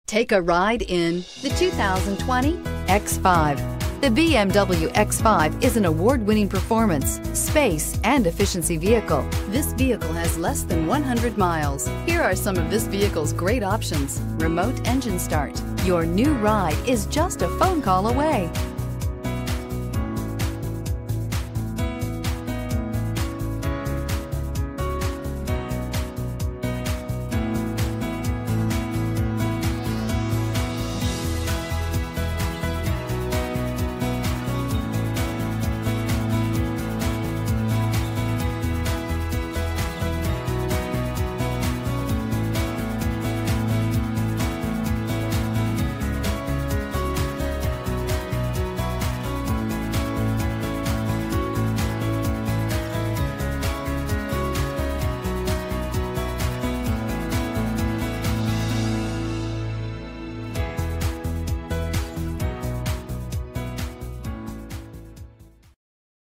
Take a ride in the 2020 X5. The BMW X5 is an award-winning performance, space, and efficiency vehicle. This vehicle has less than 100 miles. Here are some of this vehicle's great options: remote engine start. Your new ride is just a phone call away.